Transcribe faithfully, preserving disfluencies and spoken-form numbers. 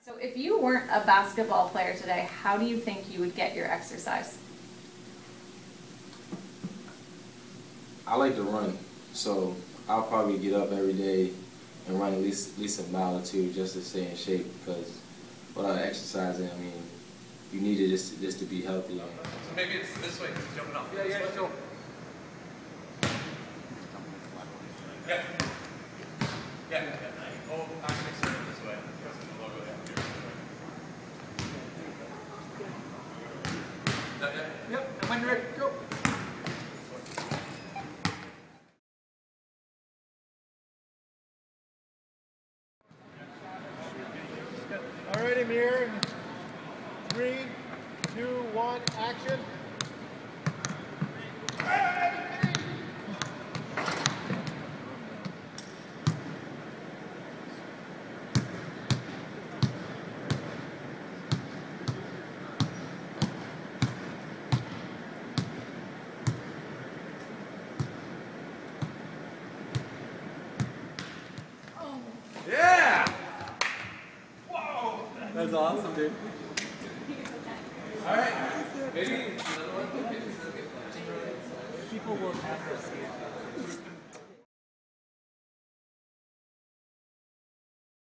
So if you weren't a basketball player today, how do you think you would get your exercise? I like to run, so I'll probably get up every day and run at least at least a mile or two just to stay in shape, because without exercising, I mean, you need it just, just to be healthy. So maybe it's this way, because it's jumping off. Yeah, yeah, let's go. Yeah. Yeah. Yeah. Oh, actually, sort of this way. Because of the logo down here. Yeah, yeah. Yep, and when you're ready, go. All right, Amir. In three, two, one, action. Yeah! Whoa! That's awesome, dude. All right. Maybe. People will never see it.